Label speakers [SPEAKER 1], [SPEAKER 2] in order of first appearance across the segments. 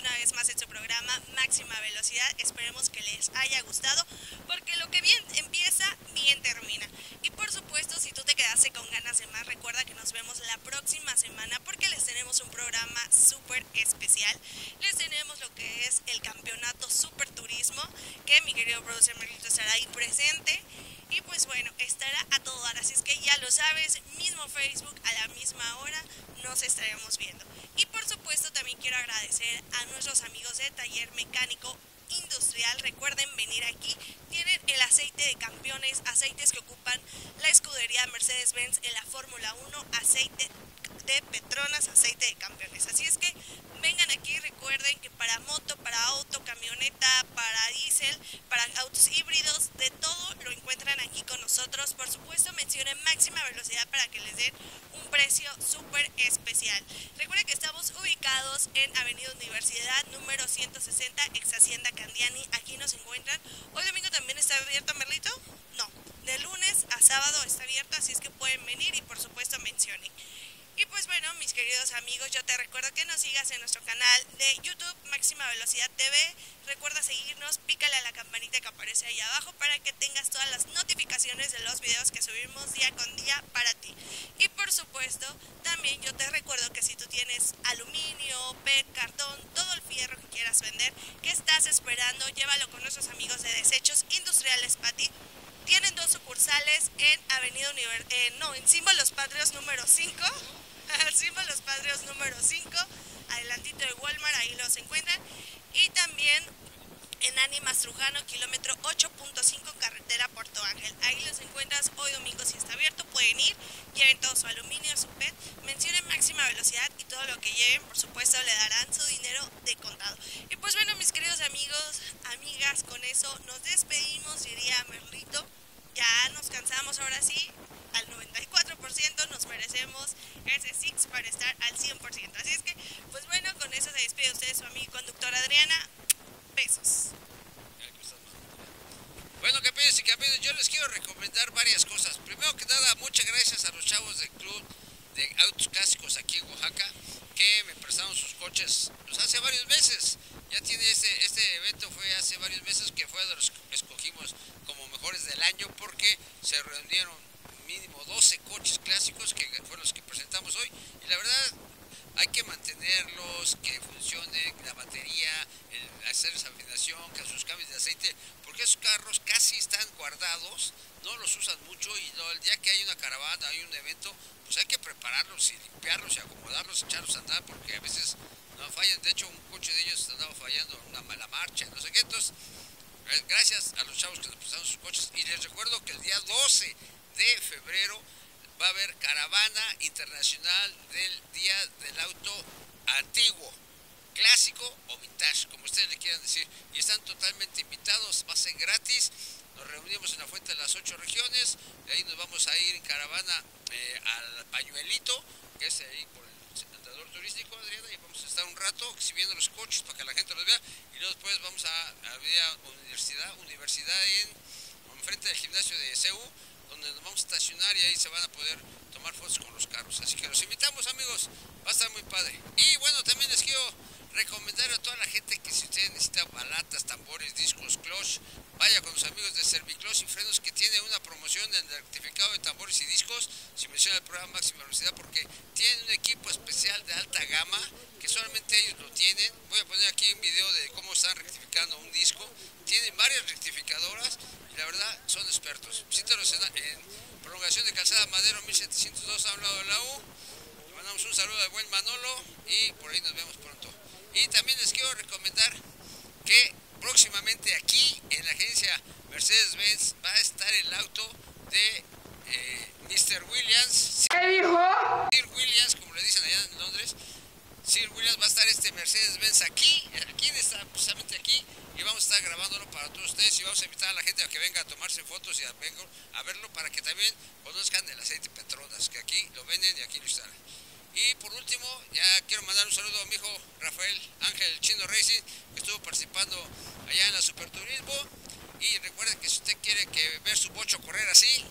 [SPEAKER 1] una vez más en su programa Máxima Velocidad. Esperemos que les haya gustado, porque lo que bien empieza, bien termina. Y por supuesto, si tú te quedaste con ganas de más, recuerda que nos vemos la próxima semana, porque les tenemos un programa súper especial. Les tenemos lo que es el campeonato Super Turismo, que mi querido producer Merlito estará ahí presente. Y pues bueno, estará a todo dar, así es que ya lo sabes, mismo Facebook a la misma hora nos estaremos viendo. Y por supuesto también quiero agradecer a nuestros amigos de Taller Mecánico Industrial. Recuerden venir aquí, tienen el aceite de campeones, aceites que ocupan la escudería Mercedes-Benz en la Fórmula 1, aceite de Petronas, aceite de campeones. Así es que vengan aquí, recuerden que para moto, para auto, camioneta, para diésel, para autos híbridos, de todo lo encuentran aquí con nosotros. Por supuesto mencionen Máxima Velocidad para que les den un precio súper especial. Recuerden que estamos ubicados en Avenida Universidad número 160, ex Hacienda Candiani. Aquí nos encuentran. Hoy domingo también está abierto, Merlito. No, de lunes a sábado está abierto, así es que pueden venir y por supuesto mencionen. Y pues bueno, mis queridos amigos, yo te recuerdo que nos sigas en nuestro canal de YouTube, Máxima Velocidad TV. Recuerda seguirnos, pícale a la campanita que aparece ahí abajo para que tengas todas las notificaciones de los videos que subimos día con día para ti. Y por supuesto, también yo te recuerdo que si tú tienes aluminio, PET, cartón, todo el fierro que quieras vender, ¿qué estás esperando? Llévalo con nuestros amigos de Desechos Industriales Pati. Tienen dos sucursales en en Símbolos Patrios número 5. Símbolos Patrios número 5, adelantito de Walmart, ahí los encuentran. Y también en Ánimas Trujano, kilómetro 8.5, carretera Puerto Ángel. Ahí los encuentras hoy domingo si está abierto, pueden ir, lleven todo su aluminio, su PET, mencionen Máxima Velocidad y todo lo que lleven, por supuesto, le darán su dinero de contado. Y pues bueno, mis queridos amigos, amigas, con eso nos despedimos, diría Merlito. Ya nos cansamos ahora sí, al 94% nos merecemos ese Six para estar al 100%. Así es que, pues bueno, con eso se despide usted su amigo conductor Adriana. Besos.
[SPEAKER 2] Bueno, campeones y campeones, yo les quiero recomendar varias cosas. Primero que nada, muchas gracias a los chavos del Club de Autos Clásicos aquí en Oaxaca, que me prestaron sus coches pues, hace varios meses. Ya tiene este evento fue hace varios meses, que fue de los que escogimos como mejores del año, porque se reunieron mínimo 12 coches clásicos que fueron los que presentamos hoy, y la verdad hay que mantenerlos, que funcione la batería, hacer esa afinación, que sus cambios de aceite, porque esos carros casi están guardados, no los usan mucho, y el día que hay una caravana, hay un evento, pues hay que prepararlos y limpiarlos y acomodarlos, echarlos a andar, porque a veces no fallan. De hecho, un coche de ellos andaba fallando en una mala marcha, no sé qué. Entonces, gracias a los chavos que nos prestaron sus coches, y les recuerdo que el día 12 de febrero va a haber caravana internacional del Día del Auto Antiguo, clásico o vintage, como ustedes le quieran decir, y están totalmente invitados, va a ser gratis. Nos reunimos en la Fuente de las 8 regiones, de ahí nos vamos a ir en caravana al Pañuelito, que es ahí por el andador turístico, Adriana, y vamos a estar un rato exhibiendo los coches para que la gente los vea, y luego después vamos a universidad enfrente del gimnasio de CEU, donde nos vamos a estacionar, y ahí se van a poder tomar fotos con los carros. Así que los invitamos, amigos, va a estar muy padre. Y bueno, también les quiero recomendar a toda la gente que si ustedes necesitan balatas, tambores, discos, clutch, vaya con los amigos de Serviclutch y Frenos, que tiene una promoción en el rectificado de tambores y discos, si menciona el programa Máxima Velocidad, porque tienen un equipo especial de alta gama, que solamente ellos lo tienen. Voy a poner aquí un video de cómo están rectificando un disco. Tienen varias rectificadoras, y la verdad son expertos. Visítalos en prolongación de Calzada Madero 1702 a un lado de la U. Le mandamos un saludo al buen Manolo, y por ahí nos vemos pronto. Y también les quiero recomendar que próximamente aquí en la agencia Mercedes-Benz va a estar el auto de Mr. Williams.
[SPEAKER 3] ¿Qué dijo?
[SPEAKER 2] Sir Williams, como le dicen allá en Londres. Sir Williams va a estar este Mercedes-Benz aquí está precisamente aquí, y vamos a estar grabándolo para todos ustedes, y vamos a invitar a la gente a que venga a tomarse fotos y a verlo, para que también conozcan el aceite Petronas, que aquí lo venden y aquí lo instalan. Y por último, ya quiero mandar un saludo a mi hijo Rafael Ángel Chino Racing, que estuvo participando allá en la Superturismo. Y recuerden que si usted quiere ver su bocho correr así,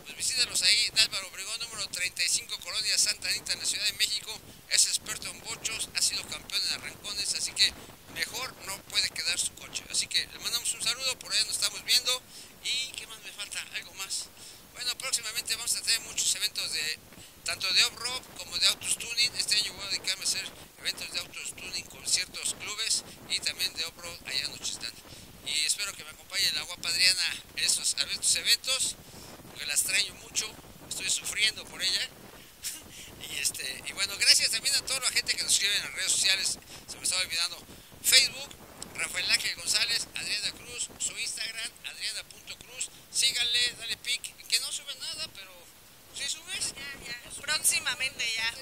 [SPEAKER 2] pues visítalos ahí, de Álvaro Obregón, número 35, Colonia Santa Anita, en la Ciudad de México. Es experto en bochos, ha sido campeón en arrancones, así que mejor no puede quedar su coche. Así que le mandamos un saludo, por allá nos estamos viendo. ¿Y qué más me falta? ¿Algo más? Bueno, próximamente vamos a tener muchos eventos tanto de off-road como de autos tuning. Este año voy a dedicarme a hacer eventos de autos tuning con ciertos clubes y también de off-road allá en Nochistlán. Y espero que me acompañe la guapa Adriana a estos eventos, porque la extraño mucho, estoy sufriendo por ella. Y bueno, gracias también a toda la gente que nos escribe en las redes sociales. Se me estaba olvidando: Facebook, Rafael Ángel González, Adriana Cruz, su Instagram, adriana.cruz. Síganle, dale pic, que no sube nada, pero ¿sí subes?
[SPEAKER 1] Ya. Próximamente.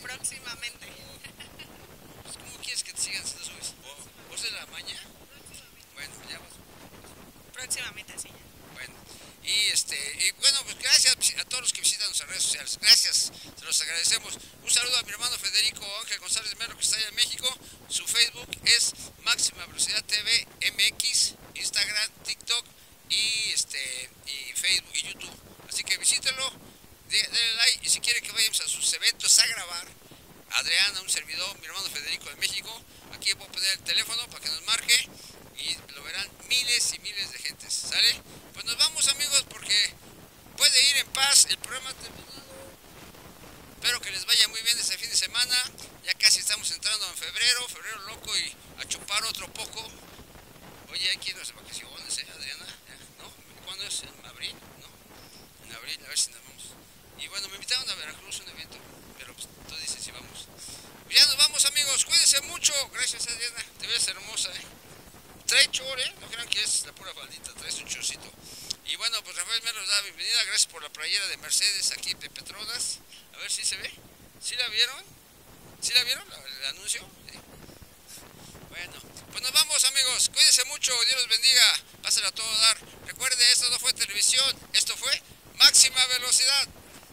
[SPEAKER 2] Pues, ¿cómo quieres que te sigan si no subes? ¿Vos de la maña? Bueno, ya vas.
[SPEAKER 1] Próximamente, sí.
[SPEAKER 2] Bueno, y bueno, pues gracias a todos los que visitan nuestras redes sociales. Gracias, se los agradecemos. Un saludo a mi hermano Federico Ángel González Melo, que está allá en México. Su Facebook es Máxima Velocidad TV MX, Instagram, TikTok y Facebook y YouTube. Así que visítenlo, denle like, y si quieren que vayamos a sus eventos a grabar, Adriana, un servidor, mi hermano Federico de México, aquí voy a poner el teléfono para que nos marque y lo verán miles y miles de gentes, ¿sale? Pues nos vamos, amigos, porque puede ir en paz, el programa ha terminado. Espero que les vaya muy bien este fin de semana. Ya casi estamos entrando en febrero loco, y a chupar otro poco. Oye, hay que irnos de vacaciones, Adriana, ¿no? ¿Cuándo es? ¿En abril? ¿No? En abril, a ver si nos vamos. Y bueno, me invitaron a Veracruz a un evento, pero pues, tú dices si vamos. Ya nos vamos, amigos, cuídense mucho. Gracias, Adriana, te ves hermosa, Trae chor, no crean que es la pura faldita, traes un chorcito. Y bueno, pues Rafael me los da la bienvenida, gracias por la playera de Mercedes aquí de Petronas. A ver si se ve. ¿Sí la vieron? ¿Sí la vieron el anuncio? ¿Sí? Bueno, pues nos vamos, amigos, cuídense mucho, Dios los bendiga, pásenla a todo dar. Recuerde, esto no fue televisión, esto fue Máxima Velocidad.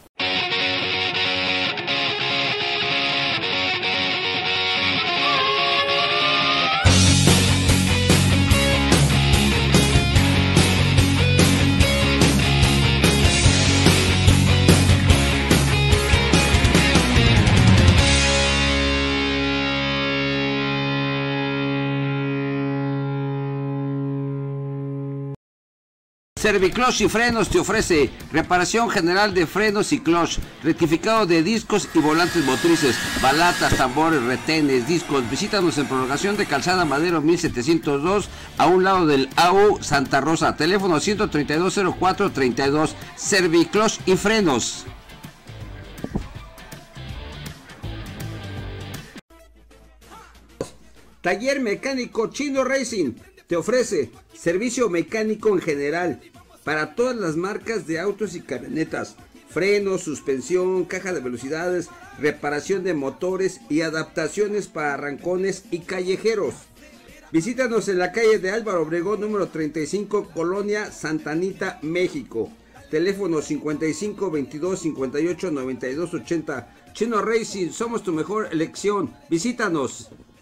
[SPEAKER 3] Serviclutch y Frenos te ofrece reparación general de frenos y clutch, rectificado de discos y volantes motrices, balatas, tambores, retenes, discos. Visítanos en Prolongación de Calzada Madero 1702, a un lado del AU Santa Rosa. Teléfono 132-0432. Serviclutch y Frenos. Taller Mecánico Chino Racing te ofrece servicio mecánico en general para todas las marcas de autos y camionetas, frenos, suspensión, caja de velocidades, reparación de motores y adaptaciones para arrancones y callejeros. Visítanos en la calle de Álvaro Obregón, número 35, Colonia Santa Anita, México. Teléfono 55 22 58 92 80. Chino Racing, somos tu mejor elección. Visítanos.